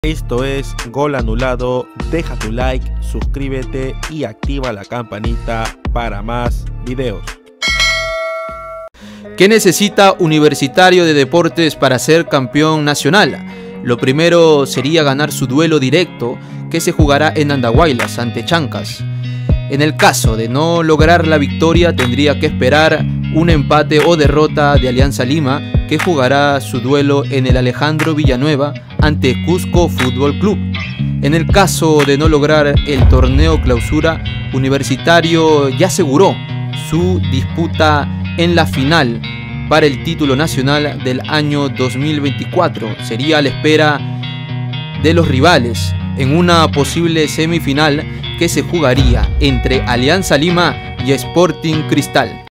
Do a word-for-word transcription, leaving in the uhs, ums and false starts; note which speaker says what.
Speaker 1: Esto es Gol Anulado, deja tu like, suscríbete y activa la campanita para más videos.
Speaker 2: ¿Qué necesita Universitario de Deportes para ser campeón nacional? Lo primero sería ganar su duelo directo que se jugará en Andahuaylas ante Chancas. En el caso de no lograr la victoria tendría que esperar un empate o derrota de Alianza Lima, que jugará su duelo en el Alejandro Villanueva ante Cusco Fútbol Club. En el caso de no lograr el torneo clausura, Universitario ya aseguró su disputa en la final para el título nacional del año dos mil veinticuatro. Sería a la espera de los rivales en una posible semifinal que se jugaría entre Alianza Lima y Sporting Cristal.